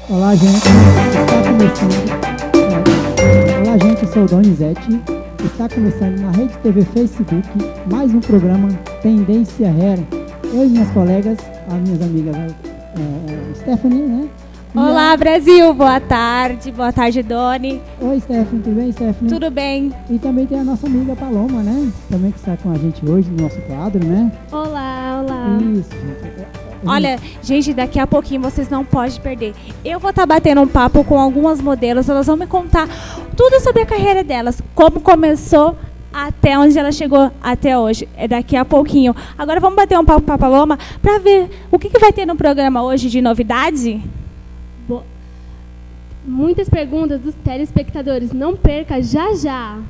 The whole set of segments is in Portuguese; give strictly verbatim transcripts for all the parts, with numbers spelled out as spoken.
Olá, gente. Está começando. é, Olá, gente. Eu sou o Donizete. Está começando na Rede T V Facebook mais um programa Tendência Hair. Eu e minhas colegas, as minhas amigas, é, é, Stephanie, né? E Olá, a... Brasil. Boa tarde. Boa tarde, Doni. Oi, Stephanie. Tudo bem, Stephanie? Tudo bem. E também tem a nossa amiga Paloma, né? Também que está com a gente hoje no nosso quadro, né? Olá, olá. Isso, gente. Olha, gente, daqui a pouquinho vocês não podem perder. Eu vou estar batendo um papo com algumas modelos. Elas vão me contar tudo sobre a carreira delas. Como começou até onde ela chegou até hoje. É daqui a pouquinho. Agora vamos bater um papo com a Paloma para ver o que, que vai ter no programa hoje de novidade. Bo- Muitas perguntas dos telespectadores. Não perca já já.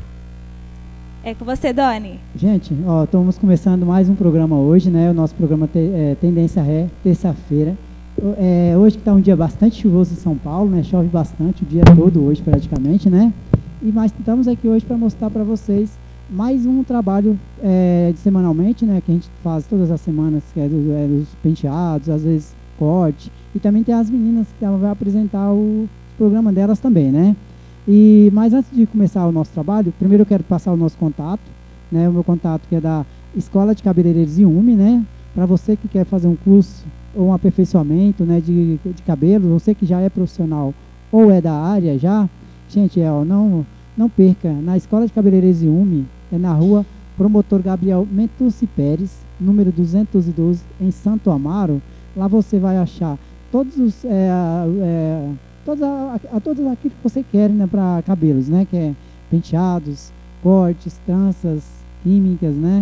É com você, Doni. Gente, ó, estamos começando mais um programa hoje, né? O nosso programa te, é, Tendência Ré, terça-feira. É, hoje que está um dia bastante chuvoso em São Paulo, né? Chove bastante o dia todo hoje praticamente, né? E mas estamos aqui hoje para mostrar para vocês mais um trabalho é, de semanalmente, né? Que a gente faz todas as semanas, que é, do, é dos penteados, às vezes corte. E também tem as meninas que ela vai apresentar o programa delas também, né? E, mas antes de começar o nosso trabalho, primeiro eu quero passar o nosso contato, né? O meu contato que é da Escola de Cabeleireiros Yumi, né? Para você que quer fazer um curso ou um aperfeiçoamento, né, de, de cabelo, você que já é profissional ou é da área já, gente, é, ó, não, não perca, na Escola de Cabeleireiros Yumi, é na rua Promotor Gabriel Mentucci Pérez, número duzentos e doze, em Santo Amaro. Lá você vai achar todos os... É, é, Todas, a, a, todas aquilo que você quer, né, para cabelos, né, que é penteados, cortes, tranças, químicas, né,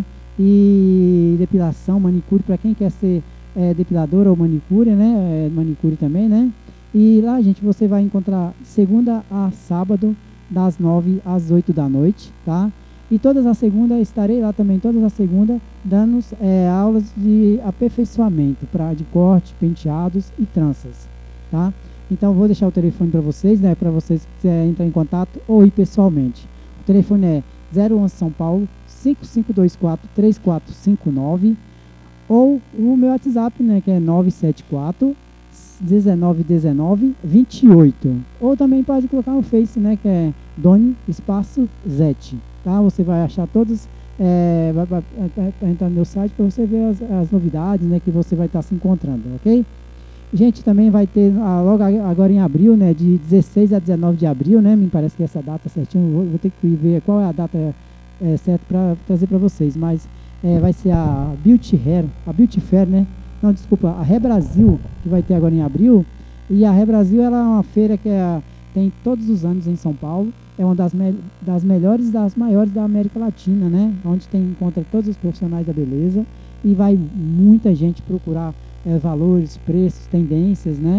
e depilação, manicure, para quem quer ser é, depiladora ou manicure, né, é, manicure também, né, e lá, gente, você vai encontrar segunda a sábado, das nove às oito da noite, tá, e todas as segundas, estarei lá também, todas as segundas, dando é, aulas de aperfeiçoamento, pra, de corte, penteados e tranças, tá. Então, vou deixar o telefone para vocês, né, para vocês que quiserem entrar em contato ou ir pessoalmente. O telefone é zero onze São Paulo, cinco cinco dois quatro, três quatro cinco nove, ou o meu WhatsApp, né, que é nove sete quatro, um nove um nove, dois oito. Ou também pode colocar no Face, né, que é Doni Espaço Zete, tá? Você vai achar todos, é, vai, vai, vai entrar no meu site para você ver as, as novidades, né, que você vai estar se encontrando, ok? Gente, também vai ter ah, logo agora em abril, né, de dezesseis a dezenove de abril, né, me parece que essa data certinho, vou, vou ter que ver qual é a data é, certa para trazer para vocês, mas é, vai ser a Beauty Hair, a Beauty Fair, né, não, desculpa, a Hair Brasil, que vai ter agora em abril, e a Hair Brasil, ela é uma feira que é, tem todos os anos em São Paulo, é uma das, me das melhores, das maiores da América Latina, né, onde tem, encontra todos os profissionais da beleza, e vai muita gente procurar É, valores, preços, tendências, né?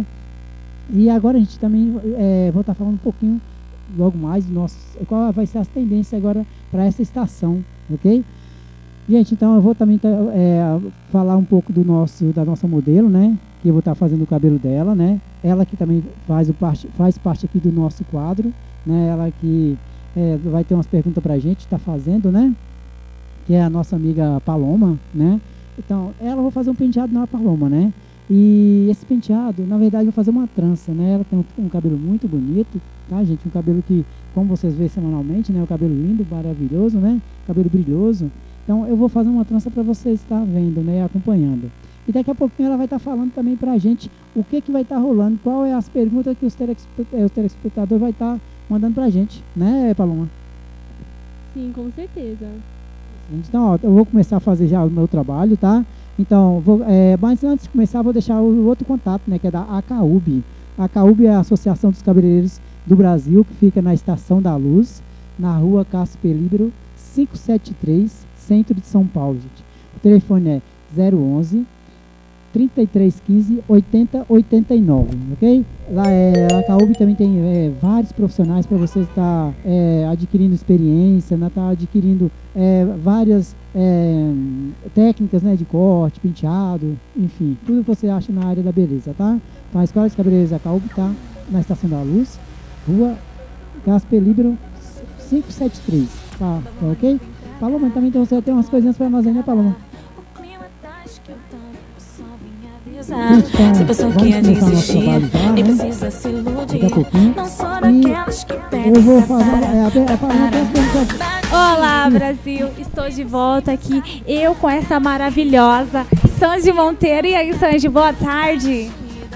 E agora a gente também é, vou estar falando um pouquinho logo mais do nosso, qual vai ser as tendências agora para essa estação, ok? Gente, então eu vou também tá, é, falar um pouco do nosso, da nossa modelo, né? Que eu vou estar fazendo o cabelo dela, né? Ela que também faz, o parte, faz parte aqui do nosso quadro, né? Ela que é, vai ter umas perguntas para a gente, está fazendo, né? Que é a nossa amiga Paloma, né? Então, ela vai fazer um penteado na Paloma, né? E esse penteado, na verdade, eu vou fazer uma trança, né? Ela tem um, um cabelo muito bonito, tá, gente? Um cabelo que, como vocês veem semanalmente, né? O cabelo lindo, maravilhoso, né? Cabelo brilhoso. Então, eu vou fazer uma trança para vocês estar vendo, né? Acompanhando. E daqui a pouquinho ela vai estar falando também pra gente o que que vai estar rolando, qual é as perguntas que os, os telespectadores vai estar mandando pra gente, né, Paloma? Sim, com certeza. Então, ó, eu vou começar a fazer já o meu trabalho, tá? Então, vou, é, mas antes de começar, vou deixar o outro contato, né? Que é da ACAUB. A ACAUB é a Associação dos Cabeleireiros do Brasil, que fica na Estação da Luz, na rua Casper Libero, quinhentos e setenta e três, centro de São Paulo, gente. O telefone é zero onze, trinta e três quinze, oitenta oitenta e nove, ok? Lá é, a ACAUB também tem é, vários profissionais para você estar é, adquirindo experiência, né, tá adquirindo é, várias é, técnicas, né, de corte, penteado, enfim, tudo que você acha na área da beleza, tá? Então a Escola de Cabeleireiros da ACAUB está na Estação da Luz, rua Casper Libero, quinhentos e setenta e três, tá, tá ok? Paloma, também então você tem umas coisinhas para nós aí, né, Paloma? usar. Se pensou que ia desistir, nem precisa se iludir. Não sou daquelas que pedem Olá, Brasil! Estou de volta aqui, eu com essa maravilhosa Sandy Monteiro. E aí, Sandy, boa tarde!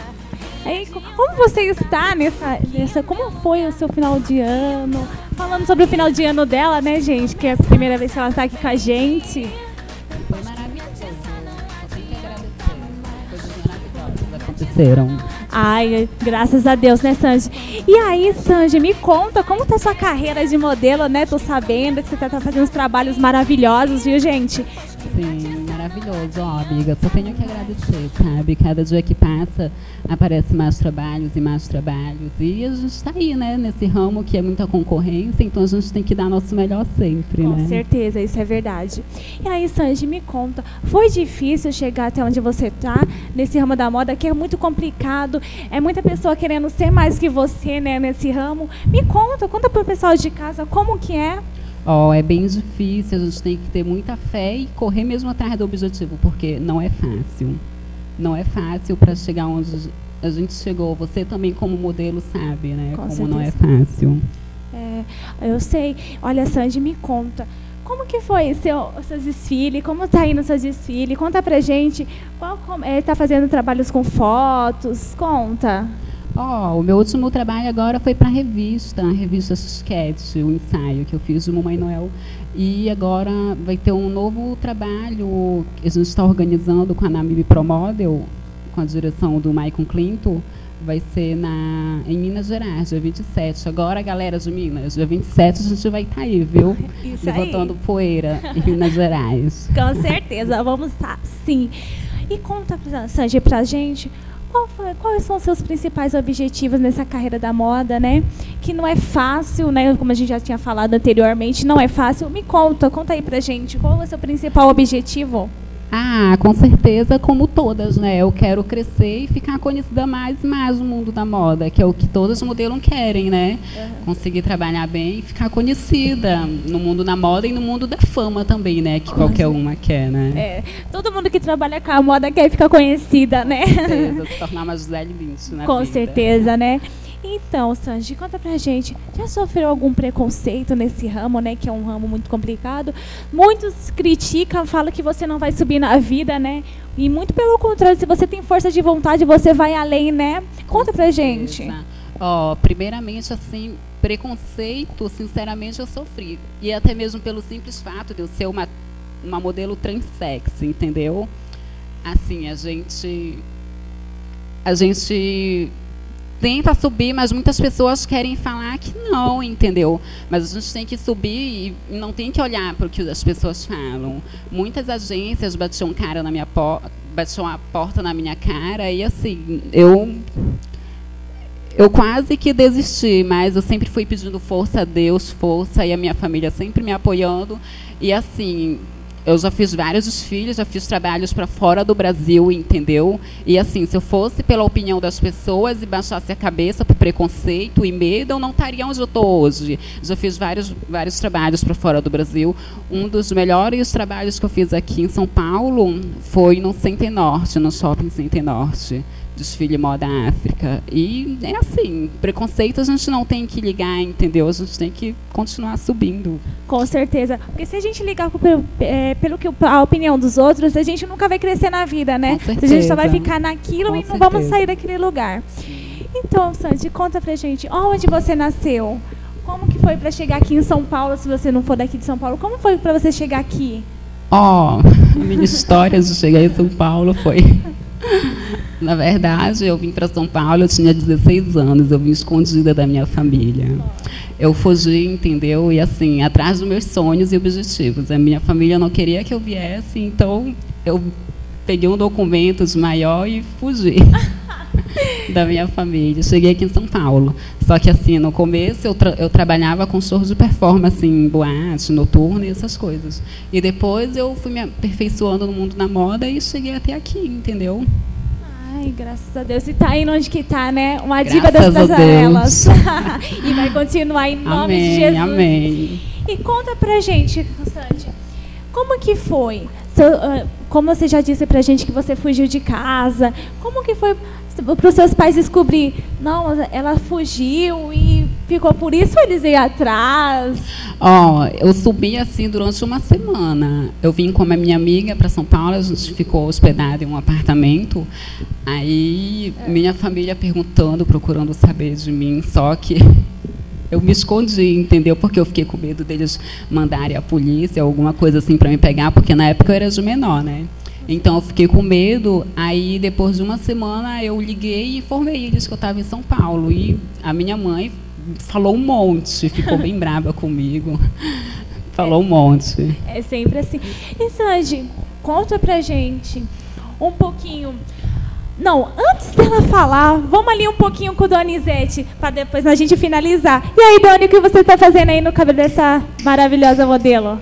Aí, como você está nessa, nessa... Como foi o seu final de ano? Falando sobre o final de ano dela, né, gente? Que é a primeira vez que ela está aqui com a gente. Foi maravilhoso. Eu tenho que agradecer. Coisas maravilhosas aconteceram. Ai, graças a Deus, né, Sandy? E aí, Sandy, me conta como tá sua carreira de modelo, né? Tô sabendo que você tá, tá fazendo uns trabalhos maravilhosos, viu, gente? Sim, maravilhoso, ó, amiga. Só tenho que agradecer, sabe? Cada dia que passa, aparecem mais trabalhos e mais trabalhos. E a gente está aí, né? Nesse ramo que é muita concorrência, então a gente tem que dar nosso melhor sempre, Com né? Com certeza, isso é verdade. E aí, Sandy, me conta, foi difícil chegar até onde você tá, nesse ramo da moda, que é muito complicado, é muita pessoa querendo ser mais que você, né, nesse ramo. Me conta, conta pro pessoal de casa como que é. Ó, oh, é bem difícil, a gente tem que ter muita fé e correr mesmo atrás do objetivo, porque não é fácil. Não é fácil para chegar onde a gente chegou. Você também, como modelo, sabe, né? Com como certeza. Não é fácil. É, eu sei. Olha, Sandy, me conta. Como que foi seu, seu desfile? Como tá indo o seu desfile? Conta pra gente. Qual, é, tá fazendo trabalhos com fotos? Conta. Ó, oh, o meu último trabalho agora foi para a revista, a revista Sketch, o ensaio que eu fiz de Mamãe Noel. E agora vai ter um novo trabalho que a gente está organizando com a Namib Pro Model, com a direção do Maicon Clinton. Vai ser na, em Minas Gerais, dia vinte e sete. Agora, galera de Minas, dia vinte e sete a gente vai estar aí, viu? Isso Levantando aí. Poeira em Minas Gerais. Com certeza, vamos estar, sim. E conta, Sandy, pra gente... Qual foi, quais são os seus principais objetivos nessa carreira da moda, né? Que não é fácil, né? Como a gente já tinha falado anteriormente, não é fácil. Me conta, conta aí pra gente. Qual é o seu principal objetivo? Ah, com certeza, como todas, né? Eu quero crescer e ficar conhecida mais e mais no mundo da moda, que é o que todas as modelos querem, né? Uhum. Conseguir trabalhar bem e ficar conhecida no mundo da moda e no mundo da fama também, né? Que qualquer uma quer, né? É, todo mundo que trabalha com a moda quer ficar conhecida, né? Com certeza, se tornar uma Gisele Bündchen na Com vida. certeza, né? Então, Sandy, conta pra gente, já sofreu algum preconceito nesse ramo, né, que é um ramo muito complicado? Muitos criticam, falam que você não vai subir na vida, né? E muito pelo contrário, se você tem força de vontade, você vai além, né? Conta pra gente. Ó, primeiramente, assim, preconceito, sinceramente, eu sofri. E até mesmo pelo simples fato de eu ser uma, uma modelo transex, entendeu? Assim, a gente... A gente... tenta subir, mas muitas pessoas querem falar que não, entendeu? Mas a gente tem que subir e não tem que olhar para o que as pessoas falam. Muitas agências batiam cara na minha porta, batiam a porta na minha cara e assim, eu eu quase que desisti, mas eu sempre fui pedindo força a Deus, força, e a minha família sempre me apoiando. E assim, eu já fiz vários desfiles, já fiz trabalhos para fora do Brasil, entendeu? E assim, se eu fosse pela opinião das pessoas e baixasse a cabeça por preconceito e medo, eu não estaria onde eu estou hoje. Já fiz vários, vários trabalhos para fora do Brasil. Um dos melhores trabalhos que eu fiz aqui em São Paulo foi no Center Norte, no Shopping Center Norte. Desfile Moda África. E é assim, preconceito a gente não tem que ligar, entendeu? A gente tem que continuar subindo. Com certeza. Porque se a gente ligar pelo, é, pelo que a opinião dos outros, a gente nunca vai crescer na vida, né? Com certeza. A gente só vai ficar naquilo Com e não certeza. vamos sair daquele lugar. Sim. Então, Sandy, conta pra gente, onde você nasceu? Como que foi pra chegar aqui em São Paulo, se você não for daqui de São Paulo? Como foi pra você chegar aqui? Ó, oh, a minha história de chegar em São Paulo foi... Na verdade, eu vim para São Paulo, eu tinha dezesseis anos, eu vim escondida da minha família. Eu fugi, entendeu? E assim, atrás dos meus sonhos e objetivos. A minha família não queria que eu viesse, então eu peguei um documento de maior e fugi da minha família. Cheguei aqui em São Paulo. Só que assim, no começo eu, tra eu trabalhava com shows de performance em boate, noturna e essas coisas. E depois eu fui me aperfeiçoando no mundo da moda e cheguei até aqui, entendeu? Ai, graças a Deus. E tá indo onde que tá, né? Uma Graças diva das a passarelas. E vai continuar em nome Amém, de Jesus. amém. E conta pra gente, Sandy, como que foi seu, uh, como você já disse pra gente que você fugiu de casa, como que foi para os seus pais descobrir? Não, ela fugiu e ficou por isso eles iam atrás? Ó, oh, eu subi assim durante uma semana. Eu vim com a minha amiga para São Paulo, a gente ficou hospedada em um apartamento. Aí minha família perguntando, procurando saber de mim, só que eu me escondi, entendeu? Porque eu fiquei com medo deles mandarem a polícia, alguma coisa assim para me pegar, porque na época eu era de menor, né? Então, eu fiquei com medo. Aí, depois de uma semana, eu liguei e informei eles que eu estava em São Paulo. E a minha mãe falou um monte, ficou bem brava comigo. Falou um monte. É sempre assim. E, Sandy, conta pra gente um pouquinho. Não, antes dela falar, vamos ali um pouquinho com o Donizete, para depois a gente finalizar. E aí, Doni, o que você está fazendo aí no cabelo dessa maravilhosa modelo?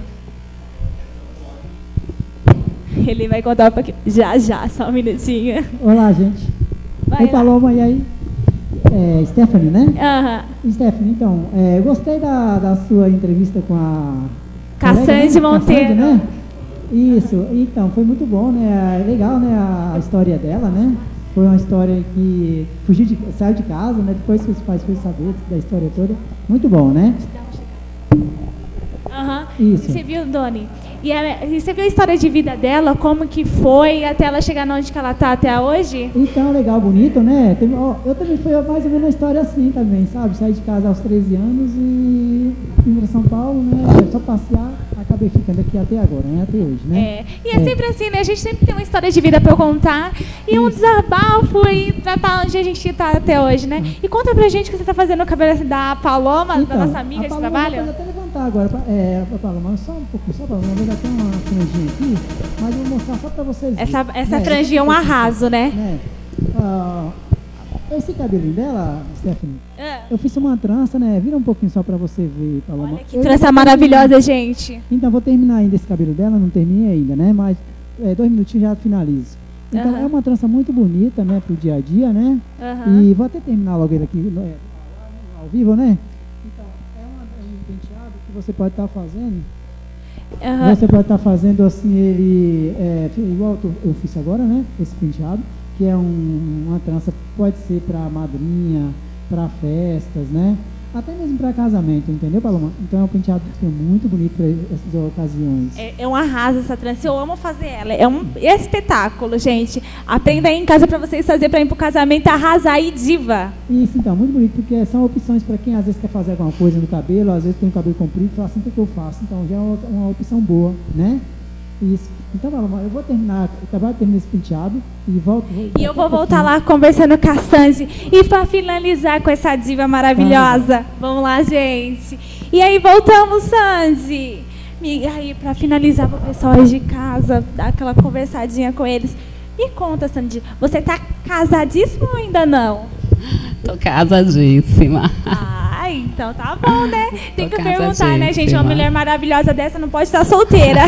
Ele vai contar um pouquinho. Já, já, só um minutinho. Olá, gente. Vai Oi, lá. Paloma, e aí? É, Stephanie, né? Aham. Stephanie, então, é, eu gostei da, da sua entrevista com a... Cassandra né? Monteiro. Cassandra, né? Isso, então, foi muito bom, né? É legal, né, a história dela, né? Foi uma história que fugiu de, saiu de casa, né? Depois que os pais foram saber da história toda. Muito bom, né? Aham. Isso. Você viu, Doni? E, ela, e você viu a história de vida dela, como que foi até ela chegar onde que ela está até hoje? Então, legal, bonito, né? Teve, ó, eu também fui mais ou menos uma história assim também, sabe? Saí de casa aos treze anos e vim para São Paulo, né? Só passear, acabei ficando aqui até agora, né? Até hoje, né? É. E é, é sempre assim, né? A gente sempre tem uma história de vida para contar e Isso. um desabafo e tratar onde a gente está até hoje, né? E conta pra gente o que você está fazendo no cabelo da Paloma, então, da nossa amiga a de Paloma trabalho. Pode até levantar agora, é, Paloma, só um pouco, só para uma vez até uma franjinha aqui, mas eu vou mostrar só para vocês verem. Essa, essa né? franjinha é um arraso, né? né? Ah, esse cabelinho dela, Stephanie, É. eu fiz uma trança, né? Vira um pouquinho só para você ver, Paloma. Olha que Eu trança vou maravilhosa, terminar. gente. Então, vou terminar ainda esse cabelo dela, não terminei ainda, né? Mas é, dois minutinhos já finalizo. Então, Uhum. é uma trança muito bonita, né? Pro dia a dia, né? Uhum. E vou até terminar logo ele aqui né, ao vivo, né? Então, é uma- é um penteado que você pode estar fazendo. Uhum. Você pode estar fazendo assim, ele é, igual eu, tô- eu fiz agora, né? Esse penteado, que é um- uma trança, pode ser para madrinha, para festas, né? Até mesmo para casamento, entendeu, Paloma? Então é um penteado que é muito bonito para essas ocasiões. É, é um arraso essa trança, eu amo fazer ela. É um espetáculo, gente. Aprenda aí em casa para vocês fazer para ir pro casamento, arrasar e diva. Isso, então, muito bonito, porque são opções para quem às vezes quer fazer alguma coisa no cabelo, às vezes tem o cabelo comprido e fala assim, o que, que eu faço? Então já é uma, uma opção boa, né? Isso. Então, Paloma, eu vou terminar, eu acabar de terminar esse penteado e volto. E eu vou voltar lá conversando com a Sandy. E para finalizar com essa diva maravilhosa, vamos lá, gente. E aí, voltamos, Sandy. E aí, para finalizar para o pessoal aí de casa, dar aquela conversadinha com eles. Me conta, Sandy, você tá casadíssima ou ainda não? Tô casadíssima. Ah, então tá bom, né? Tem Tô que perguntar, né, gente? Uma casadíssima. mulher maravilhosa dessa não pode estar solteira.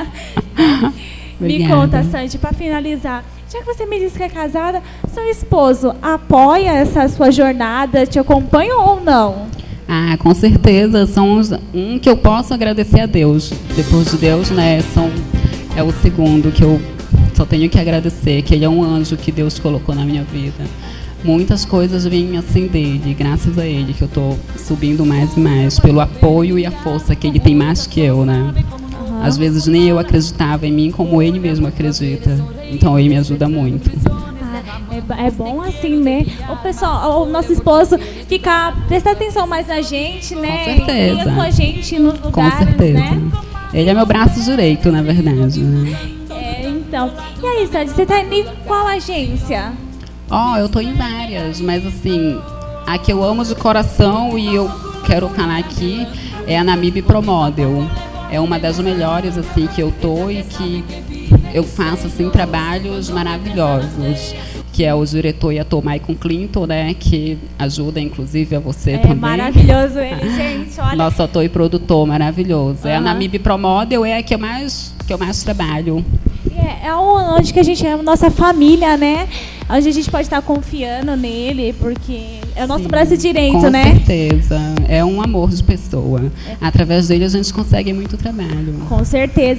Me Obrigada. conta, Sandy, para finalizar. Já que você me disse que é casada, seu esposo apoia essa sua jornada, te acompanha ou não? Ah, com certeza. São os, um que eu posso agradecer a Deus. Depois de Deus, né, são, é o segundo que eu só tenho que agradecer, que ele é um anjo que Deus colocou na minha vida. Muitas coisas vêm assim dele, graças a ele, que eu estou subindo mais e mais, pelo apoio e a força que ele tem mais que eu, né? Uhum. Às vezes nem eu acreditava em mim como ele mesmo acredita. Então ele me ajuda muito. Ah, é, é bom assim, né? O pessoal, o nosso esposo ficar, prestar atenção mais na gente, né? Com certeza. E com a gente nos Com lugares, certeza. né? Ele é meu braço direito, na verdade. Né? É, então. E aí, Sandy, você tá em qual agência? Ó, oh, eu tô em várias, mas assim, a que eu amo de coração e eu quero falar aqui é a Namib Pro Model. É uma das melhores assim que eu tô e que eu faço assim trabalhos maravilhosos, que é o diretor e ator Michael Clinton, né, que ajuda inclusive a você É também. maravilhoso ele, gente, olha. Nosso ator e produtor maravilhoso. Uhum. É a Namib Pro Model, é a que eu mais que eu mais trabalho. É, é onde que a gente é a nossa família, né? Onde a gente pode estar confiando nele, porque é o nosso Sim, braço direito, com né? Com certeza. É um amor de pessoa. Através dele a gente consegue muito trabalho. Com certeza. E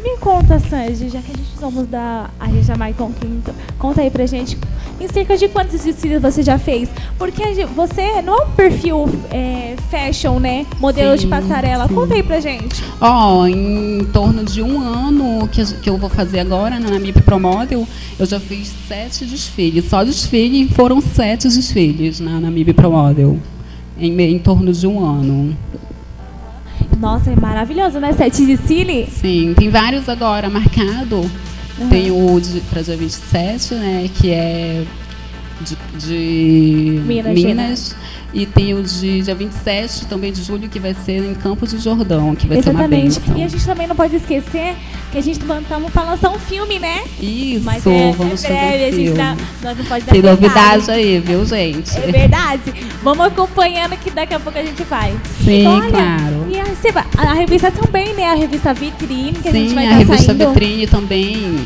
Me conta, Sandy, já que a gente somos da a Regia Maicon Quinto, conta aí pra gente, em cerca de quantos desfiles você já fez? Porque a gente- você não é um perfil é, fashion, né? Modelo Sim, de passarela. sim. Conta aí pra gente. Ó, em torno de um ano que, a- que eu vou fazer agora na M I P Pro Model, eu já fiz sete desfiles. Só desfile foram sete desfiles na, na M I P Pro Model. Em, me- em torno de um ano. Nossa, é maravilhoso, né? Sete desfiles. Sim, tem vários agora marcado. Uhum. Tem o para dia vinte e sete, né, que é de, de Minas Minas. E tem o de dia vinte e sete, também de julho, que vai ser em Campos do Jordão, que vai Exatamente. ser uma bênção. E a gente também não pode esquecer que a gente estamos para lançar um filme, né? Isso, Mas é, vamos é fazer breve, a um gente filme. dá, nós não pode dar Tem novidade detalhes. aí, viu, gente? É verdade. Vamos acompanhando que daqui a pouco a gente vai. Sim, Olha, claro. E a, você vai- a revista também, né? A revista Vitrine, que a gente Sim, vai a estar revista saindo. Vitrine também.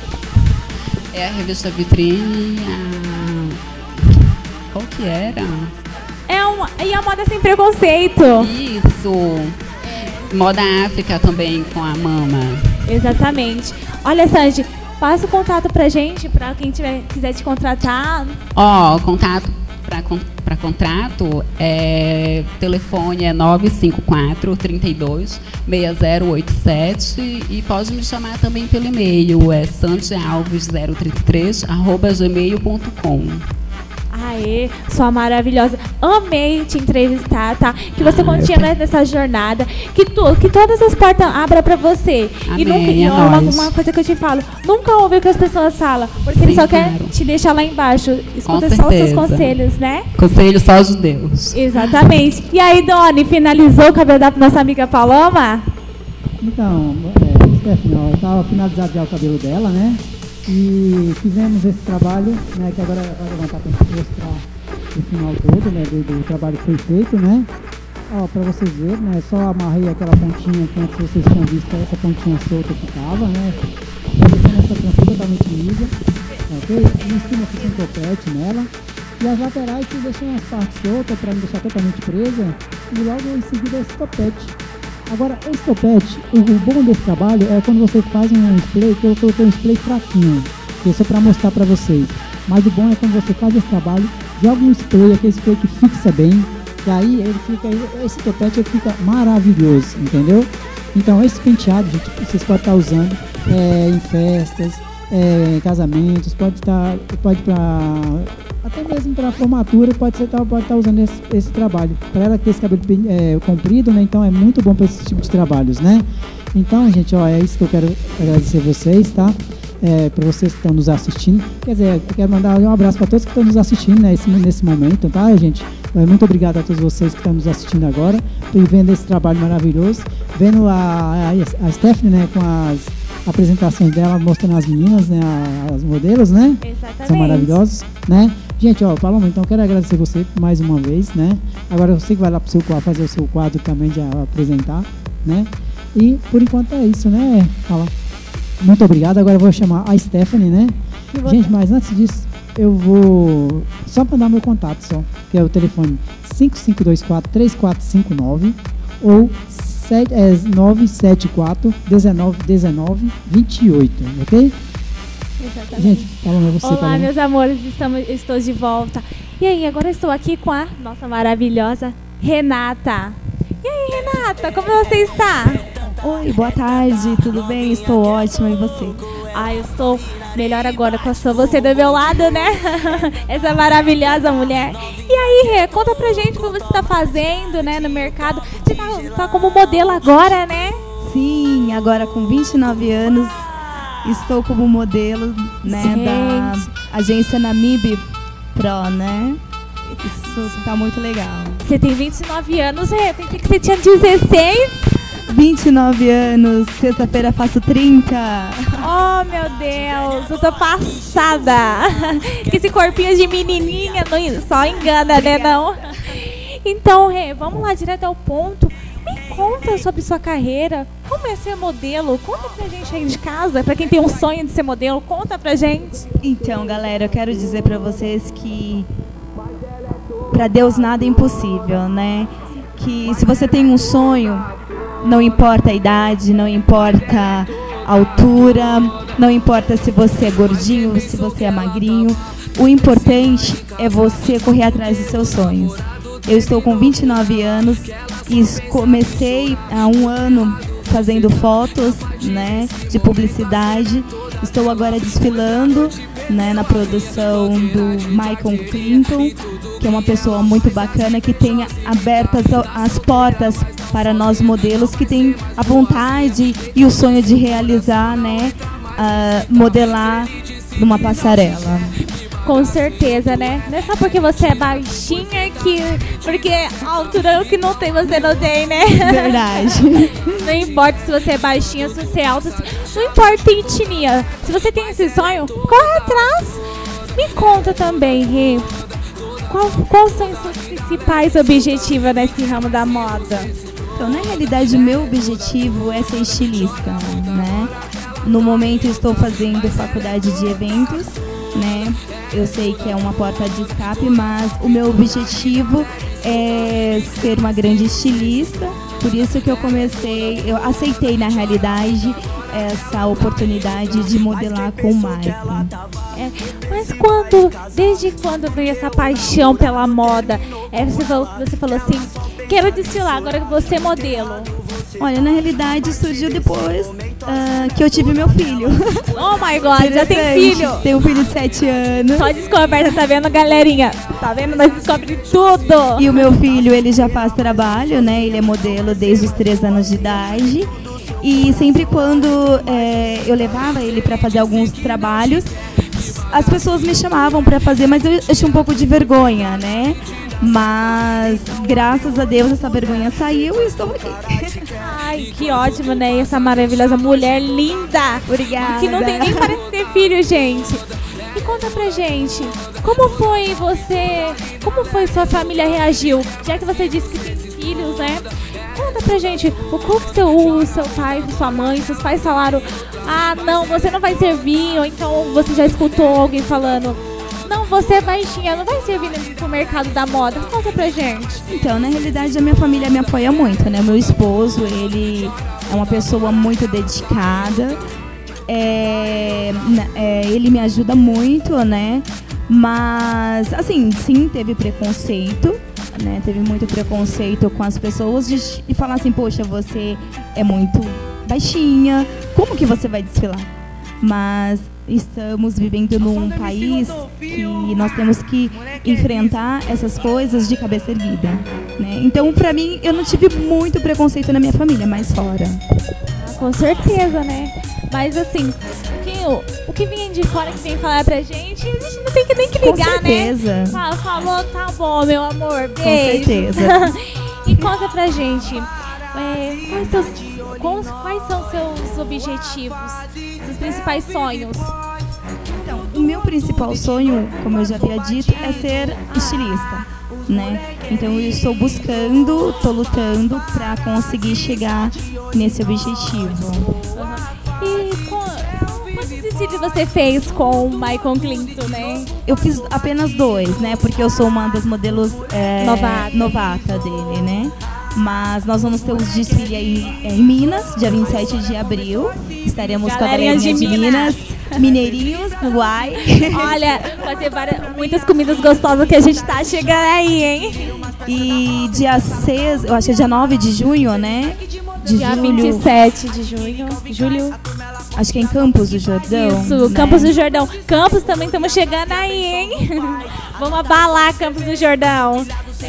É a revista Vitrine. A... Qual que era? É uma, e a moda sem preconceito. Isso. Moda África também com a mama. Exatamente. Olha, Sandy, passa o contato pra gente, pra quem tiver, quiser te contratar. Ó, o contato para contrato, é, telefone é nove cinco quatro, trinta e dois, seis zero oito sete e pode me chamar também pelo e-mail, é sandialves zero trinta e três arroba gmail ponto com. Aê, sua maravilhosa. Amei te entrevistar, tá? Que você Ah, continue nessa jornada. Que, tu, que todas as portas abram pra você. Amém, e nunca, e é ó, uma, nóis. uma coisa que eu te falo, nunca ouve o que as pessoas falam. Porque Sim, eles só querem claro. te deixar lá embaixo. Escuta Com só os seus certeza. conselhos, né? Conselho só de Deus. Exatamente. E aí, Doni, finalizou o cabelo da nossa amiga Paloma? Então, é, Stephanie, ó, estava finalizado já o cabelo dela, né? E fizemos esse trabalho, né? Que agora vai levantar para a gente mostrar o final todo, né? Do, do trabalho que foi feito, né? Ó, para vocês verem, né? Só amarrei aquela pontinha que antes vocês tinham visto, essa pontinha solta que tava, né? Deixando essa trança totalmente lisa, ok? E em cima fica um topete nela. E as laterais vocês deixam as partes soltas para não deixar totalmente presa. E logo em seguida esse topete. Agora, esse topete, o, o bom desse trabalho é quando você faz um spray, que eu coloquei um spray fraquinho, que é só para mostrar para vocês. Mas o bom é quando você faz esse trabalho, joga um spray, aquele spray que fixa bem, que aí ele fica, esse topete ele fica maravilhoso, entendeu? Então, esse penteado, gente, vocês podem estar usando é, em festas, é, em casamentos, pode estar, pode para até mesmo para formatura, pode ser pode estar usando esse, esse trabalho. Para ela ter esse cabelo é, comprido, né? Então é muito bom para esse tipo de trabalhos, né? Então, gente, ó, é isso que eu quero agradecer a vocês, tá? É, para vocês que estão nos assistindo. Quer dizer, eu quero mandar um abraço para todos que estão nos assistindo, né, esse, nesse momento, tá, gente? É, muito obrigado a todos vocês que estão nos assistindo agora e vendo esse trabalho maravilhoso, vendo a, a, a Stephanie, né, com as apresentações dela, mostrando as meninas, né, as modelos, né? Exatamente. São maravilhosos, né? Gente, ó, Paloma, então quero agradecer você mais uma vez, né? Agora você que vai lá pro seu quadro, fazer o seu quadro também de apresentar, né? E por enquanto é isso, né? Fala. Muito obrigado. Agora eu vou chamar a Stephanie, né? Gente, mas antes disso, eu vou só mandar meu contato só, que é o telefone cinco cinco dois quatro, três quatro cinco nove ou nove sete quatro, um nove um nove, dois oito, ok? Exatamente. Gente, Paloma, é você, Olá, Paloma. meus amores, estamos, estou de volta. E aí, agora estou aqui com a nossa maravilhosa Renata. E aí, Renata, como você está? Oi, boa tarde, tudo bem? Estou ótima, e você? Ah, eu estou melhor agora com a sua, você do meu lado, né? Essa maravilhosa mulher. E aí, Rê, conta pra gente o que você está fazendo, né, no mercado. Você tá, tá como modelo agora, né? Sim, agora com vinte e nove anos, estou como modelo, né, Gente. da agência Namib Pro, né? Isso tá muito legal. Você tem vinte e nove anos, Rê, pensei que você tinha dezesseis. vinte e nove anos, sexta-feira faço trinta. Oh, meu Deus, eu tô passada. Que esse corpinho de menininha não, só engana, né, não? Então, Rê, vamos lá direto ao ponto. Me conta sobre sua carreira. Como é ser modelo? Conta pra gente aí de casa, pra quem tem um sonho de ser modelo, conta pra gente. Então, galera, eu quero dizer pra vocês que pra Deus nada é impossível, né? Que se você tem um sonho, não importa a idade, não importa altura, não importa se você é gordinho, se você é magrinho. O importante é você correr atrás dos seus sonhos. Eu estou com vinte e nove anos e comecei há um ano fazendo fotos, né, de publicidade. Estou agora desfilando, né, na produção do Michael Clinton, que é uma pessoa muito bacana, que tem abertas as portas para nós modelos que tem a vontade e o sonho de realizar, né, uh, modelar numa passarela. Com certeza, né? Não é só porque você é baixinha que... Porque a altura é o que não tem, você não tem, né? Verdade. Não importa se você é baixinha, se você é alta, se... não importa a etnia. Se você tem esse sonho, corre atrás. Me conta também, Rê, qual, quais são os seus principais objetivos nesse ramo da moda? Então, na realidade, o meu objetivo é ser estilista, né? No momento, estou fazendo faculdade de eventos, né? Eu sei que é uma porta de escape, mas o meu objetivo é ser uma grande estilista. Por isso que eu comecei, eu aceitei na realidade essa oportunidade de modelar com o Michael. É, mas quando, desde quando veio essa paixão pela moda? É, você, falou, você falou assim, quero desfilar, agora que você é modelo. Olha, na realidade surgiu depois uh, que eu tive meu filho. Oh my God, já tem filho? Tenho um filho de sete anos. Só descoberta, tá vendo, galerinha? Tá vendo? Nós descobrimos tudo. E o meu filho, ele já faz trabalho, né? Ele é modelo desde os três anos de idade. E sempre quando é, eu levava ele para fazer alguns trabalhos, as pessoas me chamavam para fazer, mas eu, eu tinha um pouco de vergonha, né? Mas, graças a Deus, essa vergonha saiu e estou aqui. Ai, que ótimo, né? Essa maravilhosa mulher linda. Obrigada. Que não tem nem parece ter filho, gente. E conta pra gente, como foi você, como foi sua família reagiu? Já que você disse que tem filhos, né? Conta pra gente, o como que seu, o seu pai, sua mãe, seus pais falaram, ah, não, você não vai servir, ou então você já escutou alguém falando, não, você é baixinha, não vai servir pro mercado da moda. Conta pra gente. Então, na realidade, a minha família me apoia muito, né? Meu esposo, ele é uma pessoa muito dedicada. É, é, ele me ajuda muito, né? Mas, assim, sim, teve preconceito, né? Teve muito preconceito com as pessoas de, de falar assim, poxa, você é muito baixinha, como que você vai desfilar? Mas estamos vivendo num país que nós temos que enfrentar essas coisas de cabeça erguida, né? Então, pra mim, eu não tive muito preconceito na minha família, mas fora. Ah, com certeza, né? Mas assim, quem, o, o que vem de fora que vem falar pra gente, a gente não tem que nem que ligar, com certeza, né? Fala, falou, tá bom, meu amor, beijo. Com certeza. E conta pra gente, é, quais, seus, quais, quais são seus objetivos, seus principais sonhos? Então, o meu principal sonho, como eu já havia dito, é ser estilista, né? Então eu estou buscando, estou lutando para conseguir chegar nesse objetivo. Uhum. E quantos desfiles você fez com o Michael Clinton, né? Eu fiz apenas dois, né? Porque eu sou uma das modelos é, novata. novata dele, né? Mas nós vamos ter os desfiles aí é, em Minas, dia vinte e sete de abril. Estaremos Galerinha com a galerinha de, de Minas, Minas mineirinhos, Uai. Olha, vai ter várias, muitas comidas gostosas que a gente tá chegando aí, hein? E dia seis, eu acho que é dia nove de junho, né? De dia julho. vinte e sete de junho, julho. Acho que é em Campos do Jordão. Isso, né? Campos do Jordão. Campos também estamos chegando aí, hein? Vamos abalar Campos do Jordão.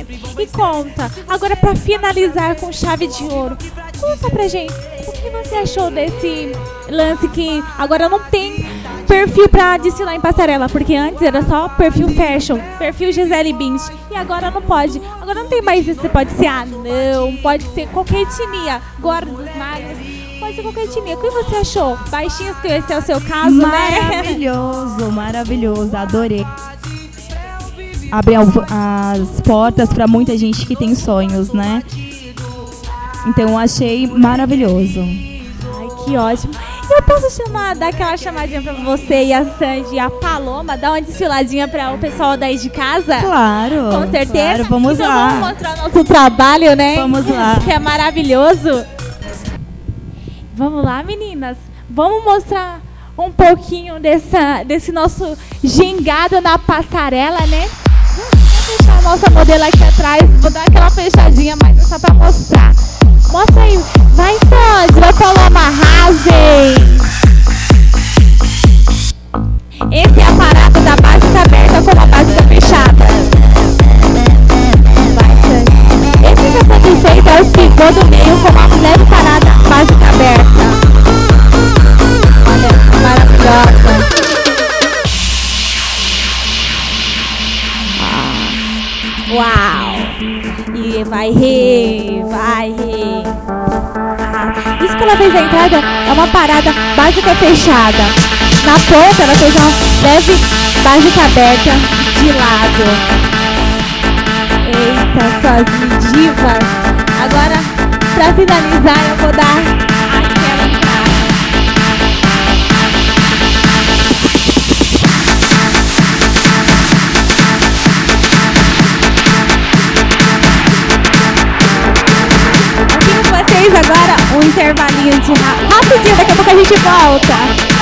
E conta, agora para finalizar com chave de ouro, conta pra gente, o que você achou desse lance que agora não tem perfil pra desfilar em passarela, porque antes era só perfil fashion, perfil Gisele Bündchen, e agora não pode, agora não tem mais isso, você pode ser anão, pode ser qualquer etnia, gordos, magros, pode ser qualquer etnia. O que você achou? Baixinhos, que esse é o seu caso, maravilhoso, né? Maravilhoso, adorei. Abre as portas para muita gente que tem sonhos, né? Então eu achei maravilhoso. Ai, que ótimo. Eu posso chamar, dar aquela chamadinha para você e a Sandy e a Paloma, dar uma desfiladinha para o pessoal daí de casa? Claro. Com certeza. Claro, vamos então, lá. Vamos mostrar nosso trabalho, né? Vamos lá. Que é maravilhoso. Vamos lá, meninas. vamos mostrar um pouquinho dessa, desse nosso gingado na passarela, né? Vou deixar a nossa modelo aqui atrás, vou dar aquela fechadinha, mas é só pra mostrar. Mostra aí, vai Sandy, vai Paloma, arrasem! Esse é a parada da básica aberta com a básica fechada. Vai Sandy. Esse que está satisfeito é o pivô do meio com uma leve parada básica aberta. Olha, maravilhosa. Uau! E vai rir, vai rir. Ah, isso que ela fez a entrada é uma parada básica fechada. Na ponta ela fez uma leve básica aberta de lado. Eita, suas divas. Agora, pra finalizar, eu vou dar aquela entrada. Agora um intervalinho de ra rapidinho, daqui a pouco a gente volta.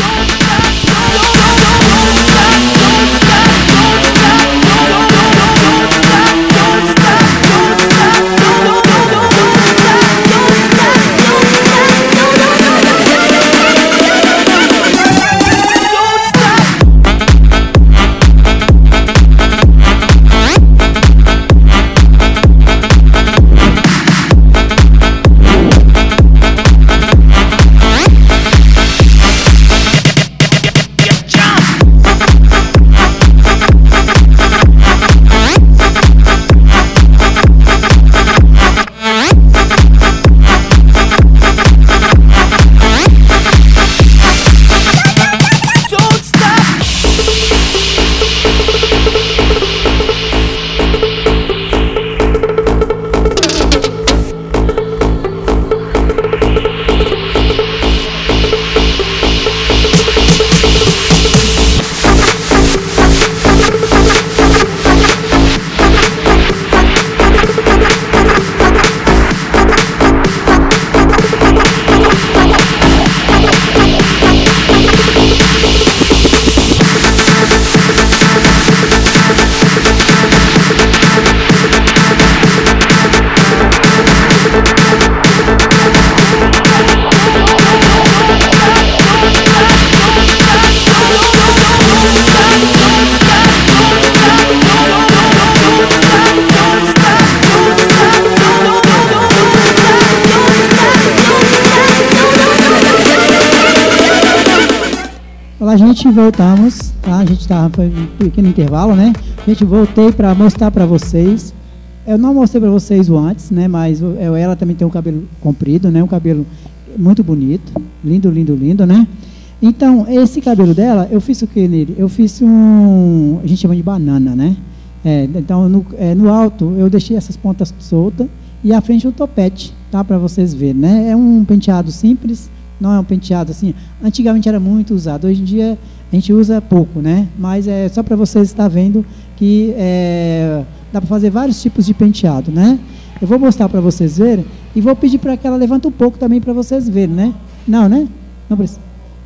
A gente voltamos, tá? A gente estava foi um pequeno intervalo, né? A gente voltei para mostrar para vocês. Eu não mostrei para vocês o antes, né? Mas eu, ela também tem um cabelo comprido, né? Um cabelo muito bonito, lindo, lindo, lindo, né? Então esse cabelo dela, eu fiz o que nele? Eu fiz um, a gente chama de banana, né? É, então no, é, no alto eu deixei essas pontas soltas e à frente um topete, tá? Para vocês verem, né? É um penteado simples. Não é um penteado assim, antigamente era muito usado, hoje em dia a gente usa pouco, né? Mas é só para vocês estar vendo que é, dá para fazer vários tipos de penteado, né? Eu vou mostrar para vocês verem e vou pedir para que ela levante um pouco também para vocês verem, né? Não, né? Não precisa.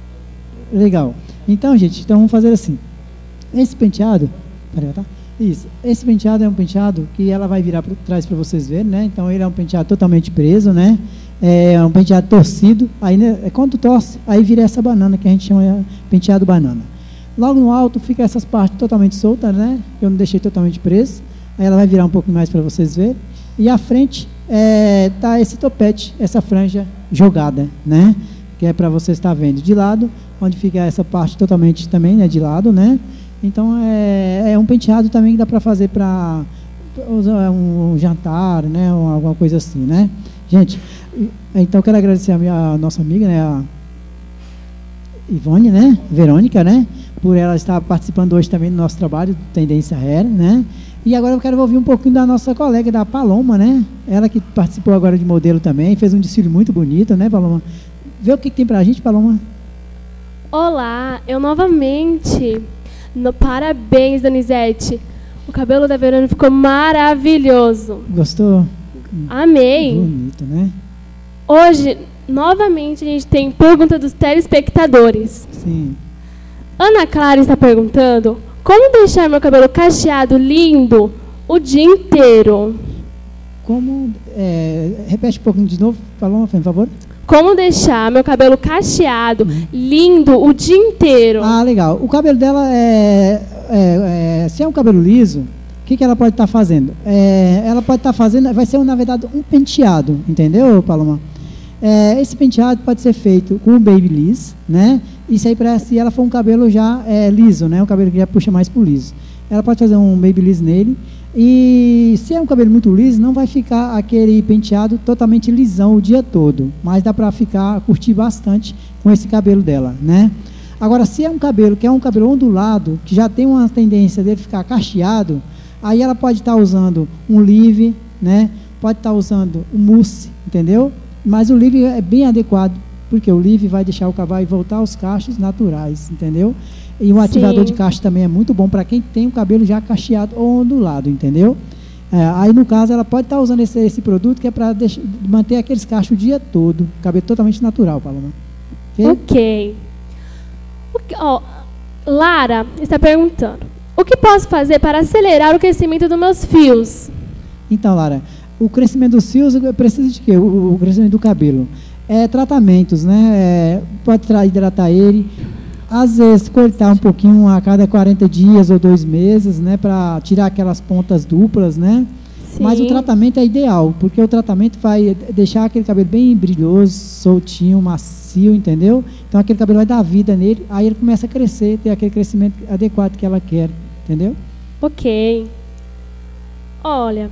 Legal. Então, gente, então vamos fazer assim. Esse penteado, peraí, tá? Isso. Esse penteado é um penteado que ela vai virar para trás para vocês verem, né? Então ele é um penteado totalmente preso, né? É um penteado torcido, aí né, quando torce, aí vira essa banana que a gente chama de penteado banana. Logo no alto fica essas partes totalmente soltas, né? Eu não deixei totalmente preso. Aí ela vai virar um pouco mais para vocês verem. E à frente é, tá esse topete, essa franja jogada, né? Que é para vocês estar vendo de lado, onde fica essa parte totalmente também, né? De lado, né? Então é, é um penteado também que dá para fazer para usar um jantar, né? Ou alguma coisa assim, né? Gente, então eu quero agradecer a, minha, a nossa amiga, né, a Ivone, né, Verônica, né, por ela estar participando hoje também do nosso trabalho, Tendência Hair, né, e agora eu quero ouvir um pouquinho da nossa colega, da Paloma, né, ela que participou agora de modelo também, fez um desfile muito bonito, né, Paloma? Vê o que, que tem pra gente, Paloma. Olá, eu novamente, no, parabéns, Donizete, o cabelo da Verônica ficou maravilhoso. Gostou? Amei. Bonito, né? Hoje, novamente a gente tem pergunta dos telespectadores. Sim. Ana Clara está perguntando: como deixar meu cabelo cacheado lindo o dia inteiro? Como, é, repete um pouquinho de novo, falou, por favor. Como deixar meu cabelo cacheado, hum. lindo o dia inteiro? Ah, legal. O cabelo dela é, é, é se é um cabelo liso, o que, que ela pode estar tá fazendo? É, ela pode estar tá fazendo, vai ser na verdade um penteado, entendeu, Paloma? É, esse penteado pode ser feito com o babyliss, né? Isso aí para se ela for um cabelo já é, liso, né? Um cabelo que já puxa mais pro liso. Ela pode fazer um babyliss nele. E se é um cabelo muito liso, não vai ficar aquele penteado totalmente lisão o dia todo, mas dá para ficar, curtir bastante com esse cabelo dela, né? Agora, se é um cabelo que é um cabelo ondulado, que já tem uma tendência dele ficar cacheado, aí ela pode estar tá usando um live, né? Pode estar tá usando um mousse, entendeu? Mas o live é bem adequado, porque o live vai deixar o cabelo voltar aos cachos naturais, entendeu? E um ativador Sim. de cacho também é muito bom para quem tem o cabelo já cacheado ou ondulado, entendeu? É, aí, no caso, ela pode estar tá usando esse, esse produto que é para manter aqueles cachos o dia todo. Cabelo totalmente natural, Paloma. Ok. Ok. okay oh, Lara está perguntando: o que posso fazer para acelerar o crescimento dos meus fios? Então, Lara, o crescimento dos fios precisa de quê? O, o crescimento do cabelo. É, tratamentos, né? É, pode hidratar ele. Às vezes, cortar um pouquinho a cada quarenta dias ou dois meses, né? Para tirar aquelas pontas duplas, né? Sim. Mas o tratamento é ideal, porque o tratamento vai deixar aquele cabelo bem brilhoso, soltinho, macio, entendeu? Então, aquele cabelo vai dar vida nele, aí ele começa a crescer, ter aquele crescimento adequado que ela quer, entendeu? Ok. Olha,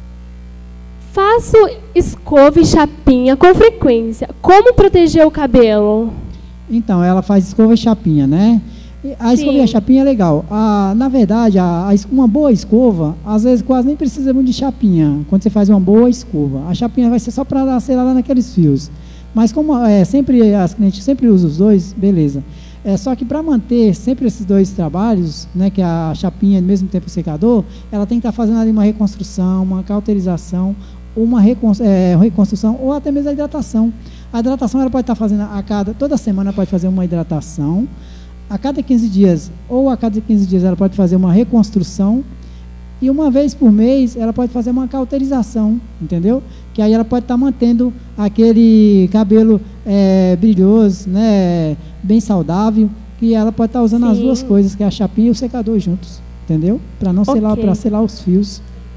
faço escova e chapinha com frequência. Como proteger o cabelo? Então, ela faz escova e chapinha, né? A escova Sim. e a chapinha é legal. A, na verdade, a, a, uma boa escova, às vezes quase nem precisa muito de chapinha, quando você faz uma boa escova. A chapinha vai ser só para dar acelerar naqueles fios. Mas como é, sempre as clientes sempre usam os dois, beleza. É, só que para manter sempre esses dois trabalhos, né, que a chapinha e ao mesmo tempo o secador, ela tem que estar tá fazendo ali uma reconstrução, uma cauterização, uma é, reconstrução ou até mesmo a hidratação. A hidratação ela pode estar fazendo a cada, toda semana pode fazer uma hidratação, a cada quinze dias ou a cada quinze dias ela pode fazer uma reconstrução e uma vez por mês ela pode fazer uma cauterização, entendeu? Que aí ela pode estar mantendo aquele cabelo é, brilhoso, né, bem saudável, que ela pode estar usando Sim. as duas coisas, que é a chapinha e o secador juntos, entendeu? Para não okay. selar, para selar os fios.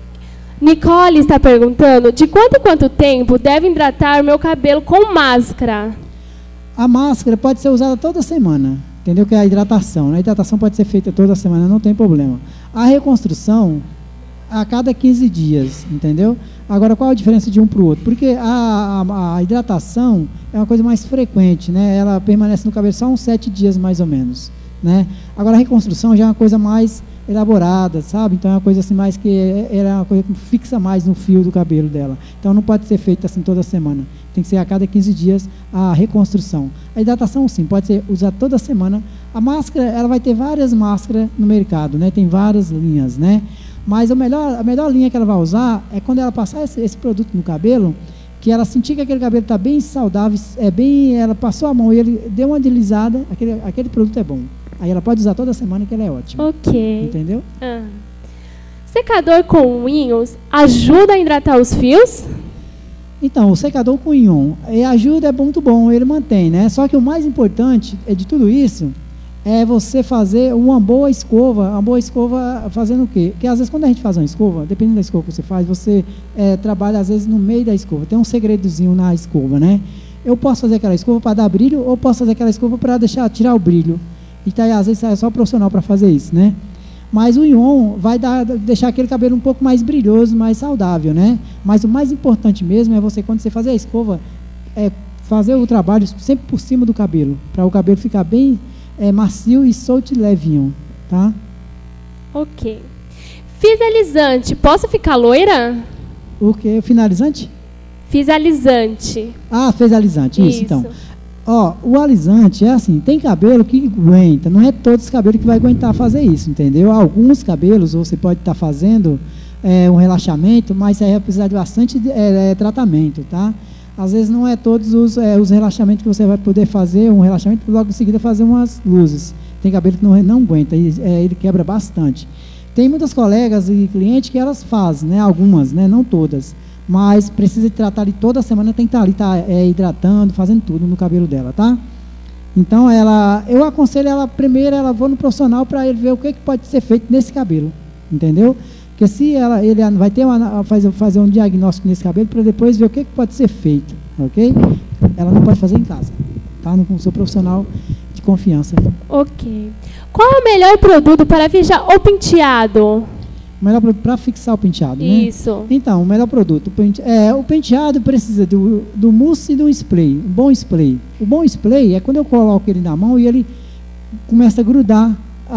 Nicole está perguntando: de quanto em quanto tempo deve hidratar o meu cabelo com máscara? A máscara pode ser usada toda semana, entendeu? Que é a hidratação. A hidratação pode ser feita toda semana, não tem problema. A reconstrução, a cada quinze dias, entendeu? Agora, qual a diferença de um para o outro? Porque a, a, a hidratação é uma coisa mais frequente, né? Ela permanece no cabelo só uns sete dias, mais ou menos, né? Agora, a reconstrução já é uma coisa mais elaborada, sabe? Então é uma coisa assim mais que era é uma coisa que fixa mais no fio do cabelo dela. Então não pode ser feita assim toda semana. Tem que ser a cada quinze dias a reconstrução. A hidratação sim, pode ser usada toda semana. A máscara, ela vai ter várias máscaras no mercado, né? Tem várias linhas, né? Mas a melhor, a melhor linha que ela vai usar é quando ela passar esse, esse produto no cabelo, que ela sentir que aquele cabelo está bem saudável, é bem, ela passou a mão e ele deu uma deslizada, aquele, aquele produto é bom. Aí ela pode usar toda semana que ela é ótima. Ok. Entendeu? Ah. Secador com íons ajuda a hidratar os fios? Então, o secador com íon ajuda, é muito bom, ele mantém, né? Só que o mais importante é de tudo isso é você fazer uma boa escova. Uma boa escova fazendo o quê? Porque às vezes quando a gente faz uma escova, dependendo da escova que você faz, você é, trabalha às vezes no meio da escova. Tem um segredozinho na escova, né? Eu posso fazer aquela escova para dar brilho ou posso fazer aquela escova para deixar tirar o brilho. Então, às vezes, é só profissional para fazer isso, né? Mas o íon vai dar, deixar aquele cabelo um pouco mais brilhoso, mais saudável, né? Mas o mais importante mesmo é você, quando você fazer a escova, é fazer o trabalho sempre por cima do cabelo, para o cabelo ficar bem é, macio e solto e levinho, tá? Ok. Finalizante, posso ficar loira? O quê? Finalizante? Finalizante. Ah, fez alisante, isso, isso então. Ó, o alisante é assim, tem cabelo que aguenta, não é todos os cabelos que vai aguentar fazer isso, entendeu? Alguns cabelos você pode estar tá fazendo é, um relaxamento, mas aí vai precisar de bastante é, é, tratamento, tá? às vezes não é todos os, é, os relaxamentos que você vai poder fazer, um relaxamento, logo em seguida fazer umas luzes. Tem cabelo que não, não aguenta, e, é, ele quebra bastante. Tem muitas colegas e clientes que elas fazem, né, algumas, né, não todas, mas precisa de tratar ali toda semana, tem que estar ali, tá, é, hidratando, fazendo tudo no cabelo dela, tá? Então, ela, eu aconselho ela, primeiro, ela vou no profissional para ele ver o que, que pode ser feito nesse cabelo, entendeu? Porque se ela, ele vai ter uma, fazer, fazer um diagnóstico nesse cabelo para depois ver o que, que pode ser feito, ok? Ela não pode fazer em casa, tá? No, com o seu profissional de confiança. Ok. Qual é o melhor produto para fixar o penteado? O melhor produto para fixar o penteado, né? Isso. Então, o melhor produto. O, pente, é, o penteado precisa do, do mousse e do spray. Um bom spray. O bom spray é quando eu coloco ele na mão e ele começa a grudar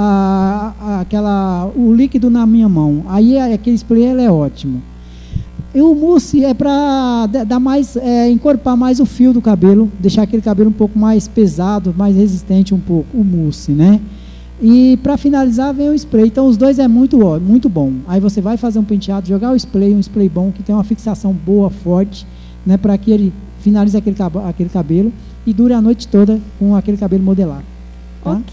a, a, aquela, o líquido na minha mão. Aí aquele spray ele é ótimo. E o mousse é para dar mais, é, encorpar mais o fio do cabelo, deixar aquele cabelo um pouco mais pesado, mais resistente um pouco, o mousse, né? E para finalizar vem o spray. Então os dois é muito, muito bom. Aí você vai fazer um penteado, jogar o spray, um spray bom, que tem uma fixação boa, forte, né, para que ele finalize aquele, aquele cabelo e dure a noite toda com aquele cabelo modelado. Tá? Ok.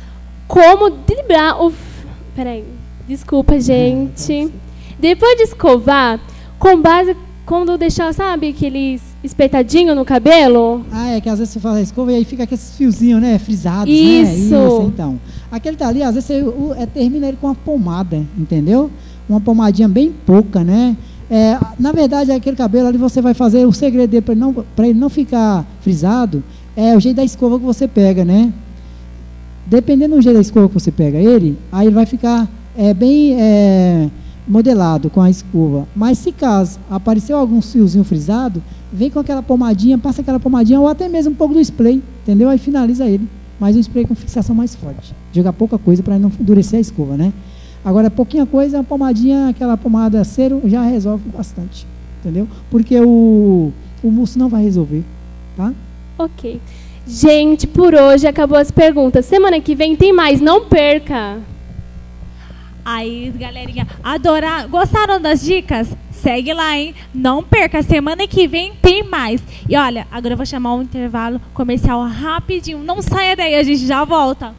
Como driblar o... Peraí. Desculpa, gente. Depois de escovar, com base... Quando deixar, sabe, aqueles espetadinho no cabelo? Ah, é que às vezes você faz a escova e aí fica aqueles fiozinhos, né, frisados, Isso. né? Isso, então. Aquele dali, às vezes você o, é, termina ele com uma pomada, entendeu? Uma pomadinha bem pouca, né? É, na verdade, aquele cabelo ali você vai fazer, o segredo dele para ele, não, para ele não ficar frisado, é o jeito da escova que você pega, né? Dependendo do jeito da escova que você pega ele, aí ele vai ficar é, bem... É, modelado com a escova. Mas se caso apareceu algum fiozinho frisado, vem com aquela pomadinha, passa aquela pomadinha ou até mesmo um pouco do spray, entendeu? Aí finaliza ele. Mas um spray com fixação mais forte. Jogar pouca coisa para não endurecer a escova, né? Agora, pouquinha coisa, a pomadinha, aquela pomada cero já resolve bastante, entendeu? Porque o, o mousse não vai resolver, tá? Ok. Gente, por hoje acabou as perguntas. Semana que vem tem mais, não perca! Aí, galerinha, adorar, gostaram das dicas? Segue lá, hein? Não perca, semana que vem tem mais. E olha, agora eu vou chamar um intervalo comercial rapidinho. Não saia daí, a gente já volta.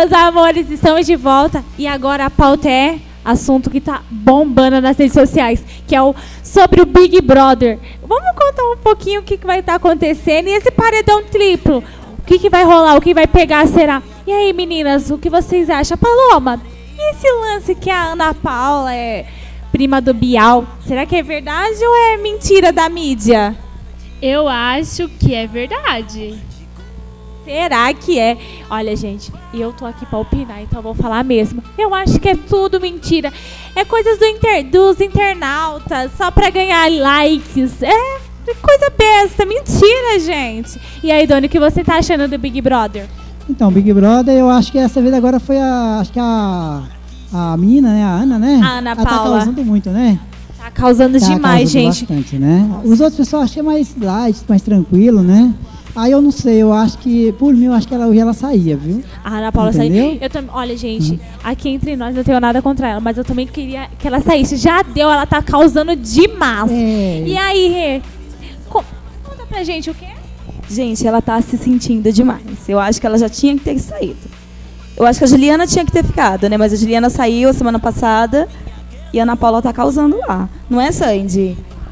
meus amores, estamos de volta. E agora a pauta é assunto que tá bombando nas redes sociais, que é o sobre o Big Brother. Vamos contar um pouquinho o que, que vai estar tá acontecendo e esse paredão triplo. O que, que vai rolar, o que vai pegar, será? E aí, meninas, o que vocês acham? Paloma, e esse lance que a Ana Paula é prima do Bial, será que é verdade ou é mentira da mídia? Eu acho que é verdade. Será que é? Olha, gente, eu tô aqui pra opinar, então eu vou falar mesmo. Eu acho que é tudo mentira. É coisas do inter, dos internautas, só pra ganhar likes. É coisa besta, mentira, gente. E aí, Doni, o que você tá achando do Big Brother? Então, Big Brother, eu acho que essa vez agora foi a... Acho que a, a menina, né? A Ana, né? A Ana Ela Paula. tá causando muito, né? Tá causando Tá demais, causando gente. bastante, né? Os outros pessoal acham que é mais light, mais tranquilo, né? Aí eu não sei, eu acho que, por mim, eu acho que ela hoje ela saía, viu? A Ana Paula Entendeu? saiu. Eu tam... Olha, gente, hum. aqui entre nós não tenho nada contra ela, mas eu também queria que ela saísse. Já deu, ela tá causando demais. É. E aí, Rê? Co... Conta pra gente o quê? Gente, ela tá se sentindo demais. Eu acho que ela já tinha que ter saído. Eu acho que a Juliana tinha que ter ficado, né? Mas a Juliana saiu semana passada e a Ana Paula tá causando lá. Não é, Sandy?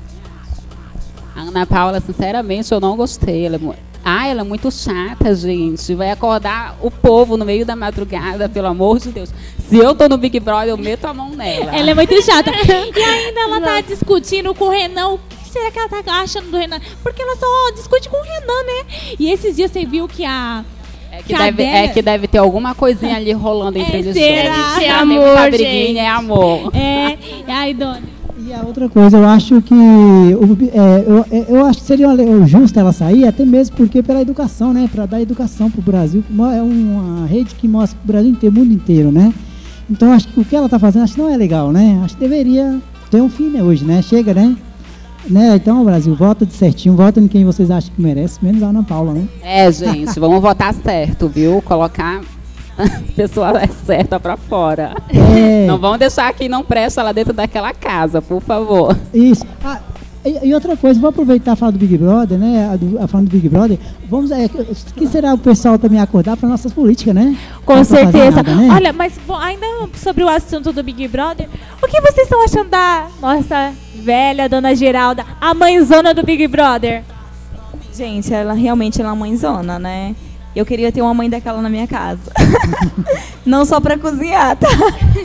A Ana Paula, sinceramente, eu não gostei. Ela é muito... Ah, ela é muito chata, gente. Vai acordar o povo no meio da madrugada, pelo amor de Deus. Se eu tô no Big Brother, eu meto a mão nela. Ela é muito chata. E ainda ela tá discutindo com o Renan. O que será que ela tá achando do Renan? Porque ela só discute com o Renan, né? E esses dias você viu que a... É que, deve, Adélia... é que deve ter alguma coisinha ali rolando entre é, eles. Será? É amor, briguinha, é amor. É, e aí, Dona... E a outra coisa, eu acho que o, é, eu, eu acho que seria justo ela sair, até mesmo porque pela educação, né? Para dar educação para o Brasil, é uma rede que mostra para o Brasil inteiro, o mundo inteiro, né? Então acho que o que ela está fazendo, acho que não é legal, né? Acho que deveria ter um fim, né, hoje, né? Chega, né? né? Então, Brasil, vota de certinho, vota em quem vocês acham que merece, menos a Ana Paula, né? É, gente, vamos votar certo, viu? Colocar a pessoa certa pra fora. É. Não vão deixar quem não presta lá dentro daquela casa, por favor. Isso. Ah, e, e outra coisa, vou aproveitar e falar do Big Brother, né? A do, a falando do Big Brother, vamos, é, que será o pessoal também acordar para nossas políticas, né? Com não certeza. Nada, né? Olha, mas bom, ainda sobre o assunto do Big Brother, o que vocês estão achando da nossa velha dona Geralda, a mãezona do Big Brother? Gente, ela realmente é uma mãezona, né? Eu queria ter uma mãe daquela na minha casa. Não só pra cozinhar, tá?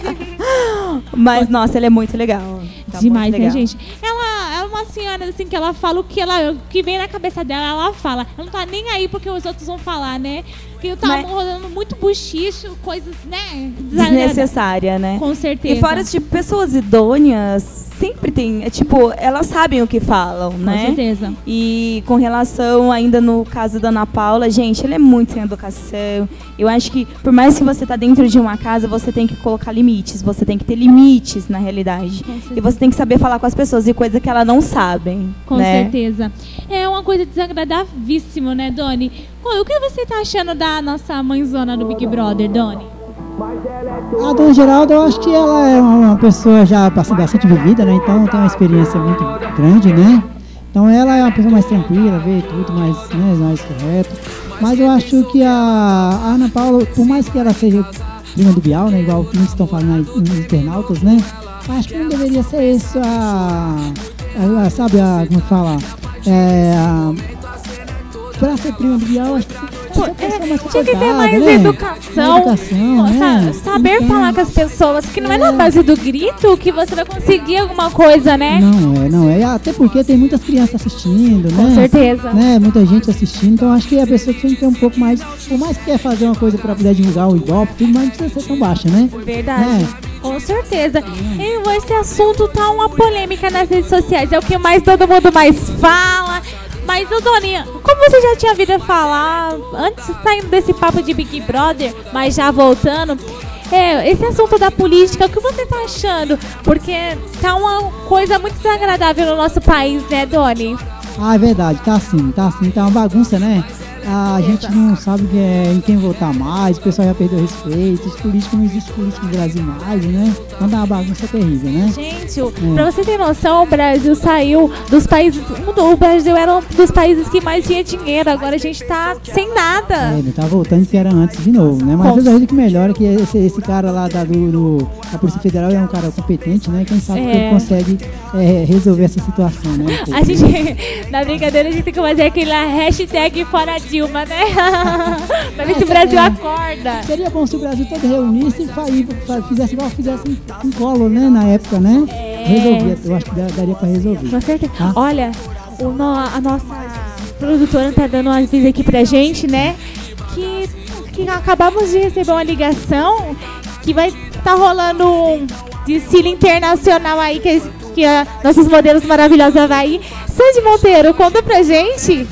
Mas, nossa, ela é muito legal. Tá Demais, muito né, legal. gente? Ela é uma senhora, assim, que ela fala o que, ela, o que vem na cabeça dela, ela fala. Ela não tá nem aí porque os outros vão falar, né? Que tá Mas... rolando muito buchicho, coisas, né? Desnecessária, né? Com certeza. E fora, tipo, pessoas idôneas sempre tem, é, tipo, elas sabem o que falam, né? Com certeza. E com relação ainda no caso da Ana Paula, gente, ela é muito sem educação. Eu acho que, por mais que você tá dentro de uma casa, você tem que colocar limites, você tem que ter limites na realidade. E você tem que saber falar com as pessoas, e coisa que elas não sabem. Com né? certeza. É uma coisa desagradavíssima, né, Doni? O que você tá achando da nossa mãezona do Big Brother, Doni? A dona Geralda, eu acho que ela é uma pessoa já bastante vivida, né? Então tem uma experiência muito grande, né? Então ela é uma pessoa mais tranquila, vê tudo mais, né, mais correto. Mas eu acho que a, a Ana Paula, por mais que ela seja prima do Bial, né? Igual muitos estão falando nos internautas, né? Acho que não deveria ser isso a, a, a sabe, a, como fala? É, a, pra ser prima do Bial, acho que Pô, é, tinha que ter mais né? educação, educação né? saber então, falar com as pessoas, que não é, é na base do grito que você vai conseguir alguma coisa, né? Não é, não é. Até porque tem muitas crianças assistindo, né? Com certeza. Né? Muita gente assistindo, então acho que a pessoa tem que ter um pouco mais, por mais que quer fazer uma coisa para poder divulgar o Ibope, tudo mais não precisa ser tão baixa, né? Verdade. Né? Com certeza. E esse assunto tá uma polêmica nas redes sociais, é o que mais todo mundo mais fala. Mas, ô Doninha, como você já tinha ouvido falar, antes saindo desse papo de Big Brother, mas já voltando, é, esse assunto da política, o que você tá achando? Porque tá uma coisa muito desagradável no nosso país, né, Doni? Ah, é verdade, tá assim, tá assim, tá uma bagunça, né? a gente não sabe que é, em quem votar mais, o pessoal já perdeu o respeito, os políticos, não existe político no Brasil mais, né? Então dá uma bagunça terrível, né? Gente, é. Pra você ter noção, o Brasil saiu dos países, o Brasil era um dos países que mais tinha dinheiro, agora a gente tá sem nada. É, ele tá voltando que era antes de novo, né? Mas a gente que melhora que esse, esse cara lá da, do, do, da Polícia Federal é um cara competente, né? Quem sabe é. que ele consegue é, resolver essa situação, né? Um a gente, na brincadeira, a gente tem que fazer aquela hashtag fora Dilma, né? Pra ver se o Brasil é, acorda. Seria bom se o Brasil todo reunisse e fizesse igual fizesse em, em colo, né? Na época, né? É. Resolvia, eu acho que daria pra resolver. Com certeza. Tá? Olha, o no, a nossa produtora tá dando um aviso aqui pra gente, né? Que, que acabamos de receber uma ligação que vai estar tá rolando um desfile internacional aí, que, que a, nossos modelos maravilhosos vai ir. Sandy Monteiro, conta pra gente.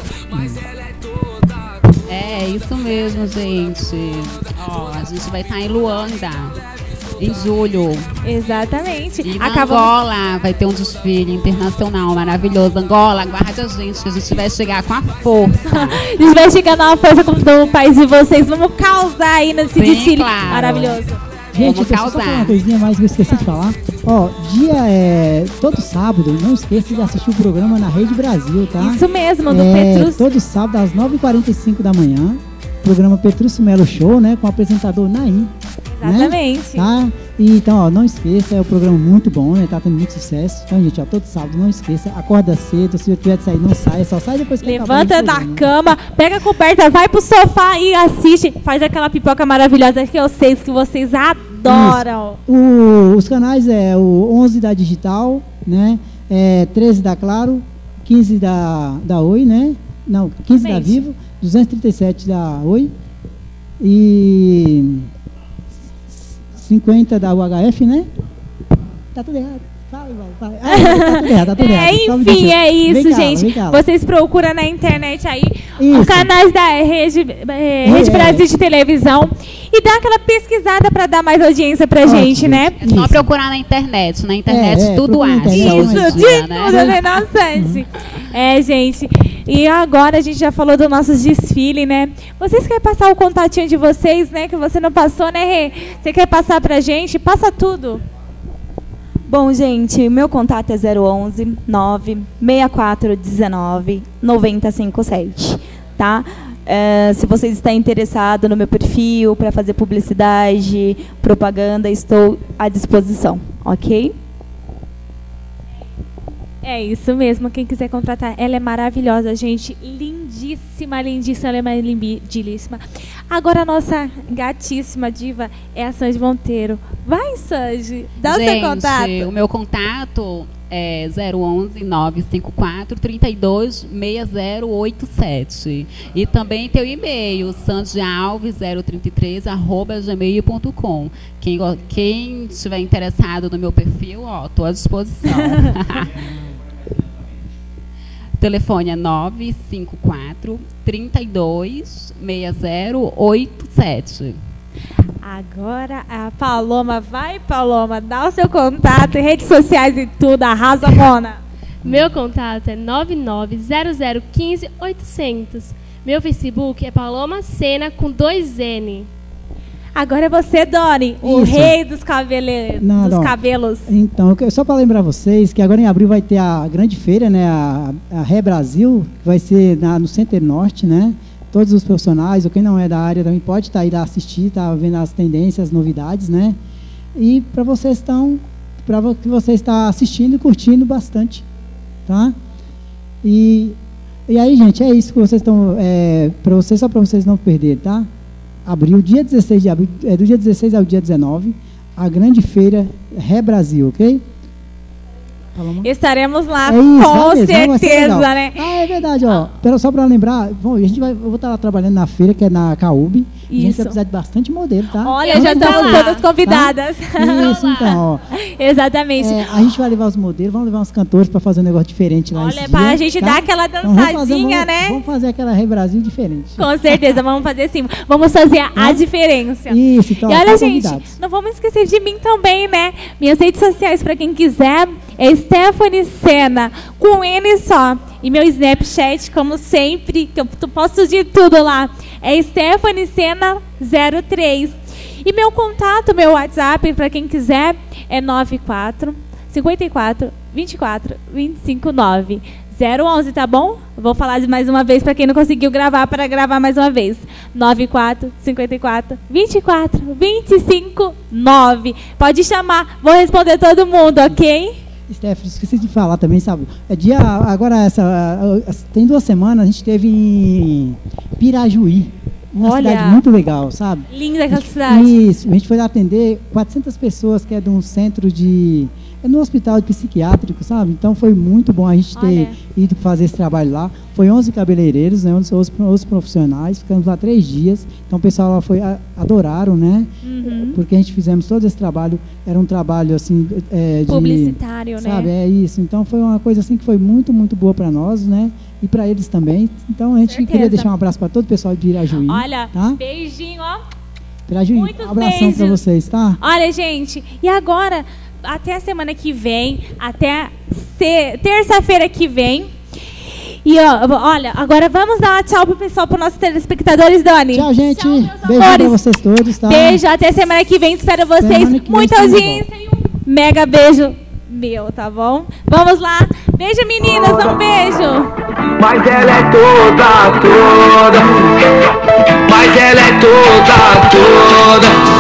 É, isso mesmo, gente. Ó, a gente vai estar em Luanda, em julho. Exatamente. E na Acabamos... Angola vai ter um desfile internacional maravilhoso. Angola, aguarde a gente, que a gente vai chegar com a força. A gente vai chegar na força do país de vocês. Vamos causar aí nesse Sim, desfile claro. maravilhoso. Gente, deixa eu só falar uma coisinha mais que eu esqueci de falar. Ó, dia é todo sábado, não esqueça de assistir o programa na Rede Brasil, tá? Isso mesmo, no é, Petrus. Todo sábado às nove e quarenta e cinco da manhã, programa Petrúcio Melo Show, né? Com o apresentador Naim. Exatamente. Né? Tá? E, então, ó, não esqueça, é um programa muito bom, né? Tá tendo muito sucesso. Então, gente, ó, todo sábado, não esqueça, acorda cedo, se tiver de sair, não saia, só sai depois que levanta da cama, pega a coberta, vai pro sofá e assiste, faz aquela pipoca maravilhosa que eu sei que vocês adoram. O, os canais é o onze da Digital, né? É treze da Claro, quinze da, da Oi, né? Não, quinze Mente. Da Vivo, duzentos e trinta e sete da Oi e cinquenta da U H F, né? Tá tudo errado. Fala, fala. Ah, tá tudo errado, tá tudo errado. É, enfim, é isso, gente. Vocês procuram na internet aí isso. Os canais da Rede, é, Rede é. Brasil de televisão e dá aquela pesquisada para dar mais audiência pra Ótimo. gente, né? É só isso. procurar na internet. Na internet é, é, tudo acha. Isso, de dia, né? tudo, né? Nossa, é, gente. E agora a gente já falou do nosso desfile, né? Vocês querem passar o contatinho de vocês, né? Que você não passou, né, Rê? Você quer passar pra gente? Passa tudo. Bom, gente, meu contato é zero onze, nove seis quatro um nove, nove zero cinco sete, tá? É, se vocês estão interessados no meu perfil para fazer publicidade, propaganda, estou à disposição, ok? É isso mesmo, quem quiser contratar, ela é maravilhosa, gente, lindíssima, lindíssima, ela é lindíssima. Agora a nossa gatíssima diva é a Sandy Monteiro. Vai, Sandy, dá gente, o seu contato. O meu contato é zero onze, nove cinco quatro, trinta e dois, seis zero oito sete. E também tem o e-mail, sandialves zero trinta e três, arroba gmail ponto com. Quem, quem estiver interessado no meu perfil, ó, estou à disposição. O telefone é nove cinco quatro, trinta e dois, seis zero oito sete. Agora a Paloma, vai Paloma, dá o seu contato, redes sociais e tudo, arrasa, Mona. Meu contato é nove nove zero zero um cinco oito zero zero. Meu Facebook é Paloma Sena com dois N. Agora é você, Doni, o Isso. rei dos, cabele... Não, dos não. cabelos. Então, só para lembrar vocês que agora em abril vai ter a grande feira, né, a, a Ré Brasil, que vai ser na, no Center Norte, né? Todos os profissionais, ou quem não é da área também pode estar aí lá assistir, tá vendo as tendências, as novidades, né? E para vocês estão, para que você está assistindo e curtindo bastante, tá? E, e aí, gente, é isso que vocês estão, é, para vocês, só para vocês não perderem, tá? Abril, dia dezesseis de abril, é do dia dezesseis ao dia dezenove, a grande feira Ré Brasil, ok? Estaremos lá, é isso, com mesmo, certeza, né? Ah, é verdade, ó. Pera, só para lembrar, bom, a gente vai, eu vou estar lá trabalhando na feira, que é na C A U B. A gente vai precisar de bastante modelo, tá? Olha, eu já estamos todas convidadas. Tá? Isso, então, ó. Exatamente. É, a gente vai levar os modelos, vamos levar uns cantores para fazer um negócio diferente lá. Olha, para a gente tá? dar aquela dançadinha, então, vamos fazer, vamos, né? Vamos fazer aquela Rei Brasil diferente. Com certeza, vamos fazer sim. Vamos fazer a, a diferença. Isso, então. E olha, gente, não vamos esquecer de mim também, né? Minhas redes sociais, para quem quiser, é Stephanie Sena, com N só. e meu Snapchat, como sempre, que eu posto de tudo lá, é Stephanie Sena zero três. E meu contato, meu WhatsApp, para quem quiser, é nove quatro, cinco quatro, vinte e quatro, vinte e cinco, nove. zero onze, tá bom? Vou falar mais uma vez para quem não conseguiu gravar, para gravar mais uma vez. nove quatro, cinco quatro, vinte e quatro, vinte e cinco, nove. Pode chamar, vou responder todo mundo, ok? Stephanie, esqueci de falar também, sabe? É dia, agora, essa, tem duas semanas, a gente esteve em Pirajuí. Uma Olha, cidade muito legal, sabe? Linda aquela cidade. Isso, a gente foi lá atender quatrocentas pessoas, que é de um centro de... É no hospital psiquiátrico, sabe? Então foi muito bom a gente ter Olha. ido fazer esse trabalho lá. Foi onze cabeleireiros, né? onze, onze profissionais, ficamos lá três dias. Então o pessoal lá foi, adoraram, né? Uhum. Porque a gente fizemos todo esse trabalho, era um trabalho assim... É, de, Publicitário, sabe? né? É isso. Então foi uma coisa assim que foi muito, muito boa para nós, né? E para eles também. Então a gente Certeza. queria deixar um abraço para todo o pessoal de Irajuí. Olha, tá? beijinho, ó. Irajuí, muitos um abração para beijos. vocês, tá? Olha, gente, e agora, até a semana que vem, até se- terça-feira que vem. E ó, olha, agora vamos dar um tchau pro pessoal, para nossos telespectadores, Dani. Tchau, gente. Tchau, meus Beijo para amores. vocês todos, tá? Beijo, até semana que vem. Espero vocês. Semana que vem Muita estamos de audiência e um mega beijo meu, tá bom? Vamos lá. Beijo, meninas. Um beijo. Mas ela é toda, toda. Mas ela é toda, toda.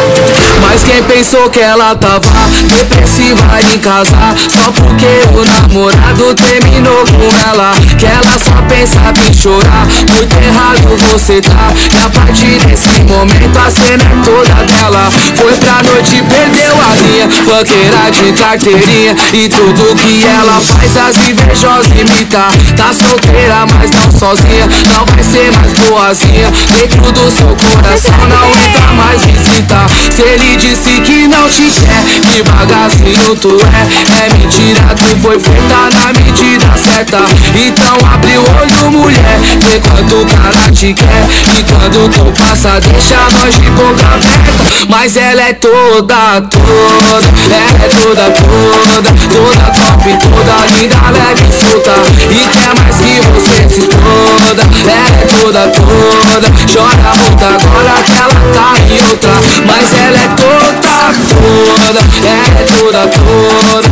Mas quem pensou que ela tava depressiva em casar só porque o namorado terminou com ela, que ela só pensava em chorar. Muito errado você tá. E a partir desse momento a cena é toda dela. Foi pra noite e perdeu a linha, funkeira de carteirinha. E tudo que ela faz as invejosas imitar. Tá solteira, mas não sozinha. Não vai ser mais boazinha. Dentro do seu coração não entra mais visita. Se ele disse que não te quer, que bagacinho tu é. É mentira, tu foi feita na medida certa. Então abre o olho, mulher, vê quanto o cara te quer. E quando tu passa, deixa nós de boca aberta. Mas ela é toda, toda. Ela é toda, toda. Toda top, toda linda, leve e solta. E quer mais que você se exploda. Ela é toda, toda. Chora muito agora que ela tá em outra. Mas ela é toda, toda. Ela é toda, toda.